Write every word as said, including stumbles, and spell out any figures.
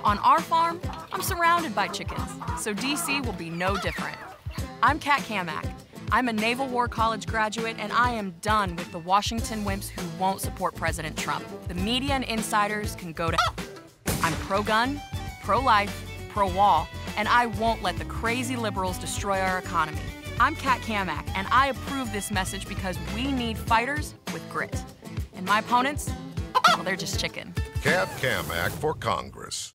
On our farm, I'm surrounded by chickens, so D C will be no different. I'm Kat Cammack. I'm a Naval War College graduate, and I am done with the Washington wimps who won't support President Trump. The media and insiders can go to I'm pro-gun, pro-life, pro-wall, and I won't let the crazy liberals destroy our economy. I'm Kat Cammack, and I approve this message because we need fighters with grit. And my opponents, well, they're just chicken. Kat Cammack for Congress.